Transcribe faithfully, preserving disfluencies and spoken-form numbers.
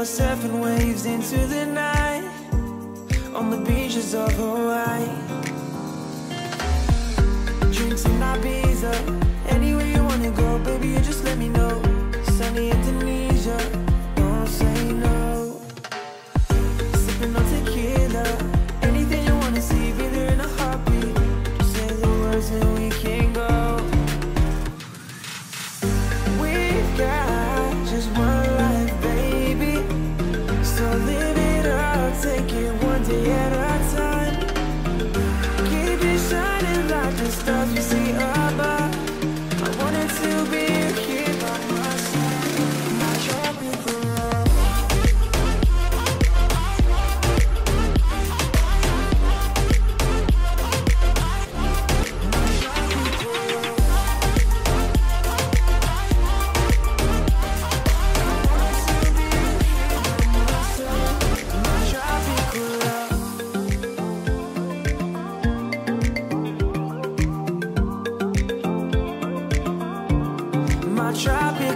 are surfing waves into the night on the beaches of Hawaii. Drinks in Ibiza, anywhere you wanna go, baby, you just let me know. Sunny Indonesia, don't say no. Sipping on tequila, anything you wanna see, be there in a heartbeat. Just say the words and we can go. We've got just one life, baby, so live it up, take it one day at a time. Keep it shining like the stars we see above. I wanted to be here by my side, my tropical love. Tropical